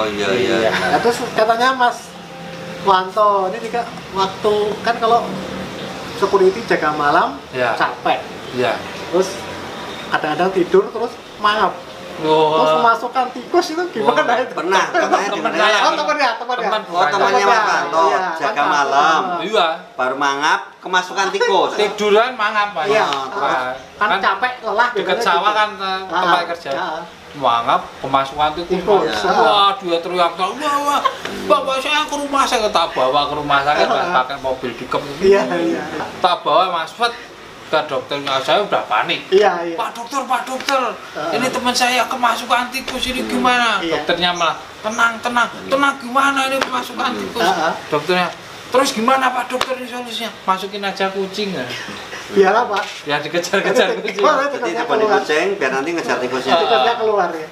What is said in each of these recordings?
iya iya. Nah, terus katanya Mas Wanto ini juga waktu kan kalau security jaga malam Ya. capek, Iya. terus kadang-kadang tidur terus mangap, terus kemasukan tikus itu gimana itu? Pernah, katanya di Temen mana? saya. Oh temennya. Oh, temannya Mas Wanto, Iya, jaga kan malam. Iya. Baru mangap, kemasukan tikus. Tiduran mangap Pak. Iya, Wah, kan capek lelah dekat biasanya sawah gitu. kan tempat kerja. Mangap kemasukan tikus. Tikus. Wah, dia teriak, wah, bawa saya ke rumah, saya tak bawa ke rumah sakit pakai mobil pickup. Iya. Tak bawa Mas Fat ke dokternya, saya udah panik. Iya. Pak dokter, ini teman saya kemasukan tikus, ini gimana? Iya. Dokternya malah tenang gimana ini kemasukan tikus? Dokternya, terus gimana Pak dokter ini solusinya? Masukin aja kucing ya. Biar apa? Ya dikejar-kejar kucing. Jadi coba dikucing biar nanti ngejar tikusnya. Tikusnya keluar ya.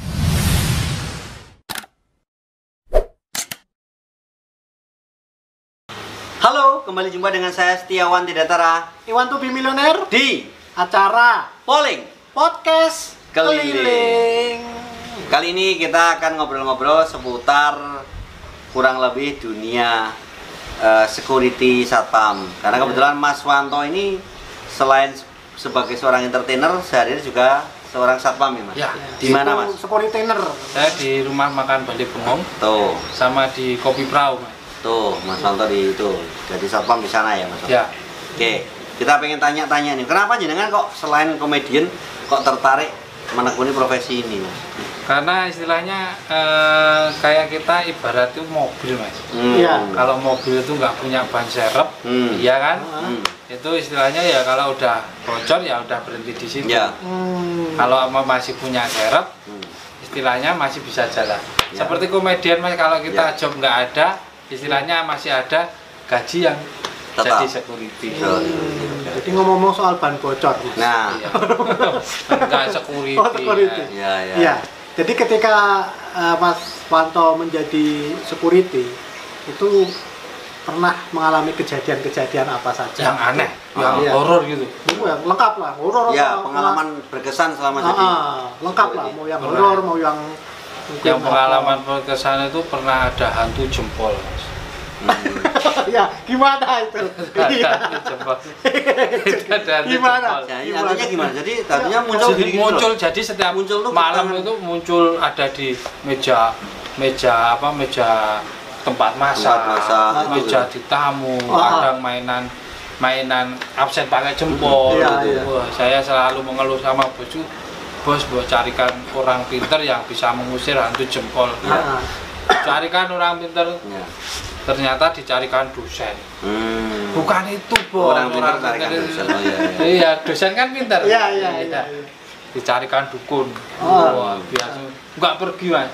Halo, kembali jumpa dengan saya Setiawan Tidatara Iwan to be Millionaire di acara Polling podcast keliling. Kali ini kita akan ngobrol-ngobrol seputar kurang lebih dunia security satpam. Karena kebetulan Mas Wanto ini selain sebagai seorang entertainer, sehari-hari juga seorang satpam ya Mas? Ya. Di mana Mas? Security trainer. Saya di rumah makan Bali Bengong Tuh, sama di Kopi Perahu. tuh Mas Wanto di itu. Jadi satpam di sana ya Mas Wanto? Ya. Oke, kita pengen tanya-tanya nih, kenapa jenengan kok selain komedian kok tertarik menekuni profesi ini Mas? Karena istilahnya kayak kita ibarat itu mobil Mas. Iya. Kalau mobil itu nggak punya ban serep, iya kan? Itu istilahnya ya kalau udah bocor ya udah berhenti di situ. Ya. Kalau masih punya serep, istilahnya masih bisa jalan. Ya. Seperti komedian Mas, kalau kita Ya. job nggak ada, istilahnya masih ada gaji yang Tetap. jadi security. Jadi ngomong-ngomong soal ban bocor. Mas. Nah, Iya. Enggak security. Oh, security. ya ya. Iya. Jadi ketika Mas Wanto menjadi security itu pernah mengalami kejadian-kejadian apa saja? Yang aneh, yang Iya. horor gitu. Itu yang lengkap lah, horor. Ya, apa- pengalaman berkesan selama jadi. lengkap lah, mau yang Pernah. horor, mau yang mungkin Yang apa. pengalaman berkesan itu pernah ada hantu jempol. Mas. Ya, gimana itu? Ada Iya. hantu jempol. Itu ada hantu Gimana? jempol. Jadi nantinya gimana? Jadi tadinya muncul Jadi gini-gini muncul, loh. jadi setiap Muncul tuh malam bukan- itu muncul ada di meja tempat masak, meja gitu. di tamu, Wah. kadang mainan absen pakai jempol. Iya, gitu. iya. Wah, saya selalu mengeluh sama bosku, bos carikan orang pinter yang bisa mengusir hantu jempol. Ah, Carikan orang pinter, Ya. ternyata dicarikan dosen. Bukan itu bos, Orang pintar carikan pinter dosen. itu. Oh, iya, iya. Iya, dosen kan pinter. Iya, iya, iya. Dicarikan dukun. Oh. Wah, biasa nggak pergi Mas.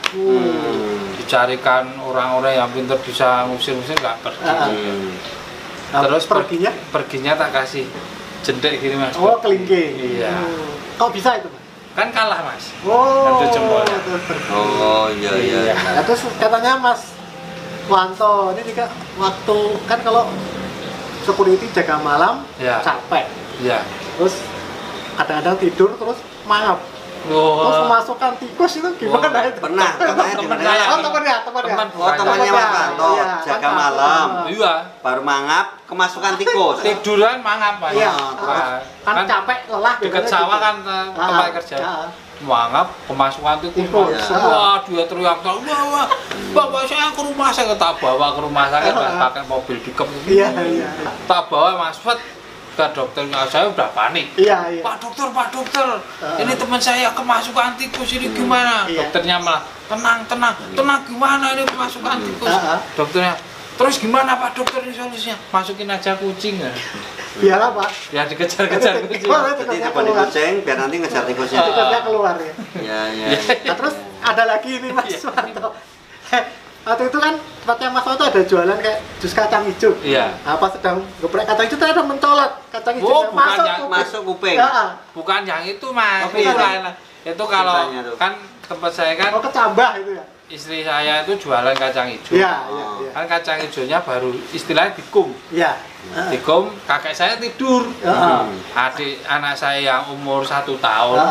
Hmm. Dicarikan orang-orang yang pinter bisa ngusir-ngusir nggak pergi. Nah, Terus perginya? perginya tak kasih jendek gini Mas. Oh, kelingking. Iya. Kok bisa itu, Mas? Kan kalah Mas. Oh. Hantu jempol. terus pergi. Oh, iya iya. Nah, terus katanya Mas Wanto ini juga waktu kan kalau security jaga malam Ya. capek, Iya. terus kadang-kadang tidur terus mangap, terus kemasukan tikus itu gimana itu? Pernah, katanya di Temen mana? saya. Oh temennya. Oh, temannya Mas Wanto, Iya, jaga kan malam. Iya. Baru mangap, kemasukan tikus. Tiduran mangap Mas. Iya. Wah, Kan capek lelah dekat biasanya sawah gitu. kan tempat kerja. Mangap kemasukan tikus. Tikus. Wah, dia teriak, wah, bawa saya ke rumah, saya tak bawa ke rumah sakit pakai mobil pickup. Iya. Tak bawa Mas Fat ke dokternya, saya udah panik. Iya. Pak dokter, ini teman saya kemasukan tikus, ini gimana? Iya. Dokternya malah tenang gimana ini kemasukan tikus? Dokternya, terus gimana Pak dokter ini solusinya? Masukin aja kucing ya. Biar apa? Ya dikejar-kejar kucing. Jadi coba dikucing biar nanti ngejar tikusnya. Tikusnya keluar ya. Iya iya. Nah, terus ada lagi ini Mas Wanto. Waktu itu kan tempatnya Mas Wanto ada jualan kayak jus kacang hijau. Iya. Apa sedang geprek kacang hijau ternyata mencolot kacang hijau Oh, bukan yang Masuk kuping. Ya. Bukan yang itu Mas. Oh, Itu iya. lain. Itu kalau Ceritanya tuh. kan tempat saya kan Oh, kecambah itu ya. istri saya itu jualan kacang hijau. Iya. Kan kacang hijaunya baru istilahnya dikum. Iya. Dikum, kakek saya tidur. Heeh. Adik anak saya yang umur 1 tahun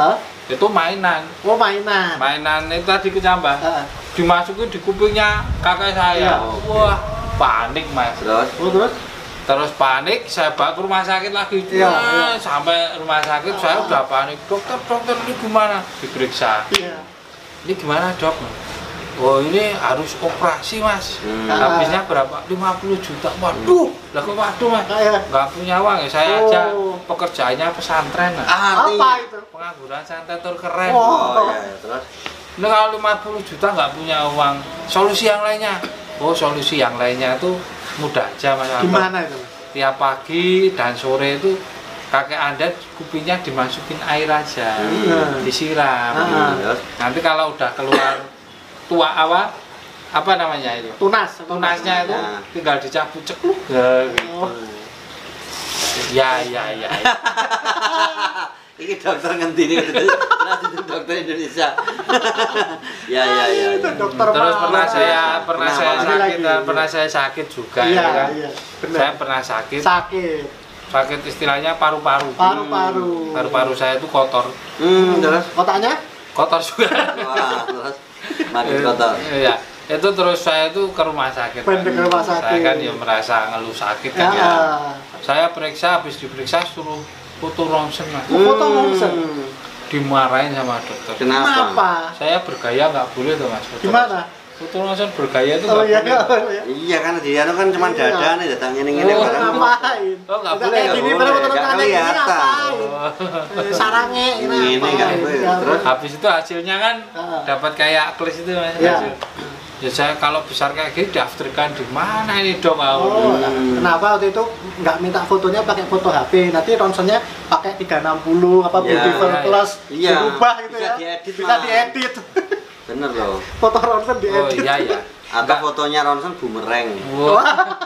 itu mainan. Oh, mainan. Mainan itu tadi kecambah. Heeh. Dimasukin di kupingnya kakek saya. Iya. Wah, panik Mas. Terus Oh, terus? Terus panik, saya bawa ke rumah sakit lagi. Iya, Wah, iya. sampai rumah sakit saya udah panik. Dokter ini gimana? Diperiksa. Iya. Ini gimana dok? Oh ini harus operasi Mas. Habisnya berapa? 50 juta. Waduh, lah kok waduh Mas? Iya. Nggak punya uang ya, saya Oh. aja pekerjaannya pesantren. Nah. Apa itu? Pengangguran santai keren. Oh. iya, terus Nah kalau 50 juta nggak punya uang, solusi yang lainnya. Oh solusi yang lainnya itu mudah aja Mas. Gimana itu? Mas? Tiap pagi dan sore itu kakek Anda kupingnya dimasukin air aja, disiram. terus Nanti kalau udah keluar tua apa namanya itu? Tunas. Tunasnya itu Nah. tinggal dicabut cekluk. Ya, gitu. Oh. Ya. ini dokter ngendi nih itu dokter Indonesia. ya. Itu dokter Terus Mawar. pernah saya Pernah sakit, lagi. pernah saya sakit juga Iya, ya kan. iya. Benar. Saya pernah sakit istilahnya paru-paru. Paru-paru. Paru-paru saya itu kotor. Terus Otaknya? Kotor juga. wah, terus makin kotor. Iya. Itu terus saya itu ke rumah sakit. Pendek ke rumah Saya sakit. kan ya merasa ngeluh sakit Ya. kan ya. Saya periksa, habis diperiksa suruh foto ronsen Mas. Foto ronsen. Dimarahin sama dokter. Kenapa? Saya bergaya nggak boleh tuh Mas. Foto Gimana? Foto ronsen bergaya itu Oh nggak iya, boleh. iya. Iya kan dia kan cuma Iya. dada nih datang ngene-ngene Oh, bareng. Ngapain? Oh, nggak Udah boleh, kayak nggak gini, boleh. baru foto Nggak tangan ini kelihatan. ngapain? Sarangnya ini Ini nggak ngapain? boleh. Ya, Terus? Habis itu hasilnya kan Heeh. dapat kayak klis itu Mas. Iya. Hasil. Ya saya kalau besar kayak gini daftarkan di mana ini dong? Oh, kenapa waktu itu nggak minta fotonya pakai foto HP? Nanti ronsennya pakai 360 apa Iya, beautiful iya. plus Iya, dirubah gitu bisa ya. diedit Bisa malah. diedit. Bener loh. Foto ronsen Oh diedit. iya ya. Atau fotonya Ronson bumerang. Wah.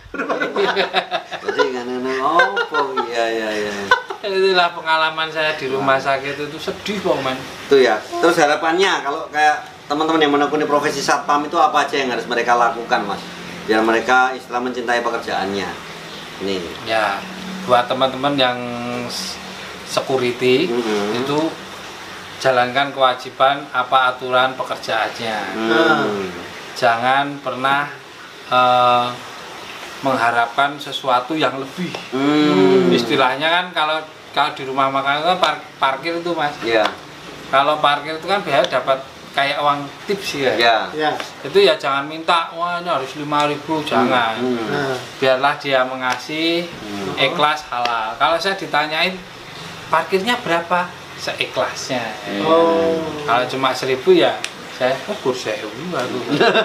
Jadi ngene oh iya. Itulah pengalaman saya di rumah sakit itu sedih kok man. Itu ya. Terus harapannya kalau kayak teman-teman yang menekuni profesi satpam itu apa aja yang harus mereka lakukan, Mas? Biar mereka istilah mencintai pekerjaannya. Nih. Ya buat teman-teman yang security itu jalankan kewajiban apa aturan pekerjaannya. Jangan pernah mengharapkan sesuatu yang lebih. Istilahnya kan kalau di rumah makan kan parkir itu Mas. Iya. Kalau parkir itu kan biasanya dapat kayak uang tips ya. Iya. Ya. Itu ya jangan minta, wah ini harus 5.000, jangan. Nah, Biarlah dia mengasih, ikhlas halal. Kalau saya ditanyain parkirnya berapa, seikhlasnya. oh. Kalau cuma 1.000 ya saya ukur 1.000 aku.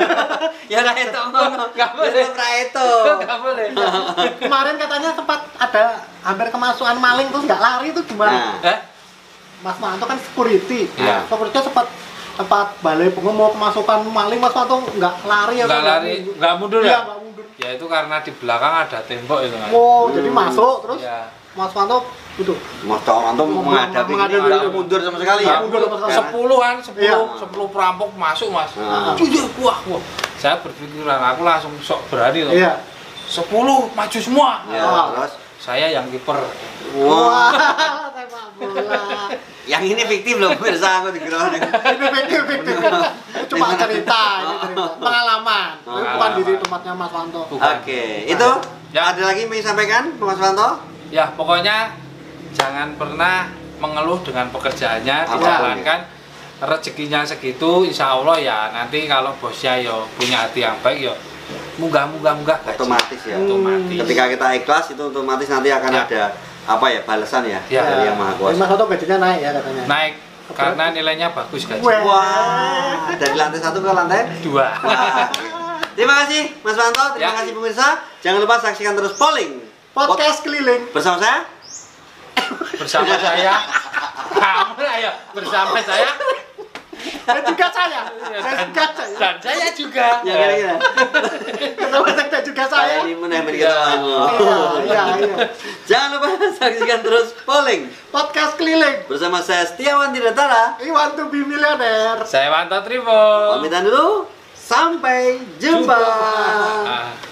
Ya ora itu ngono. Nggak boleh. Ora itu. Nggak boleh. Kemarin katanya sempat ada hampir kemasukan maling terus nggak lari itu gimana? Nah, Mas Manto kan security. Iya. Security sempat balai pengumuman mau kemasukan maling, Mas Manto nggak lari ya? Nggak lari, nggak mundur Iya, ya? nggak mundur. Ya itu karena di belakang ada tembok itu Mas. Oh, jadi masuk terus Ya. Mas Manto itu. Mas orang tuh menghadapi Menghadapi ini nggak itu. mundur sama sekali Nggak ya. mundur sama sekali. 10 kan, 10, Iya. 10 perampok masuk Mas. Nah. Wah. Saya berpikiran, aku langsung sok berani loh. Iya. 10 maju semua. Ya, Ah. terus Saya yang kiper. wah, Sepak bola. yang ini fiktif loh pemirsa aku dikira. Ini fiktif. Cuma cerita, ini cerita. Pengalaman. Tapi bukan Pengalaman. di tempatnya Mas Manto. Bukan. Oke, itu Ya. ada lagi yang mau disampaikan Mas Wanto? Ya, pokoknya jangan pernah mengeluh dengan pekerjaannya, Apa? dijalankan rezekinya segitu, insya Allah ya nanti kalau bosnya yo punya hati yang baik yo munggah gaji. Otomatis ya. Otomatis. Ketika kita ikhlas itu otomatis nanti akan Ya. ada apa ya balasan ya, Ya. dari yang maha Mas kuasa. Manto gajinya naik ya katanya. Naik karena nilainya bagus gaji. Wah. Wah, dari lantai 1 ke lantai 2. Wah. Terima kasih Mas Wanto, terima Ya. kasih pemirsa. Jangan lupa saksikan terus polling Podcast keliling bersama saya. Bersama saya. Kamu ayo bersama saya. dan juga saya. Dan saya juga. Ya kira-kira. Bersama saya dan juga saya. Saya ini menemani kita. Iya. Jangan lupa saksikan terus polling Podcast keliling. bersama saya Setiawan Dirantara. We want to be millionaire. Saya Wanto Trimo. Pamitan dulu. Sampai jumpa. Ah.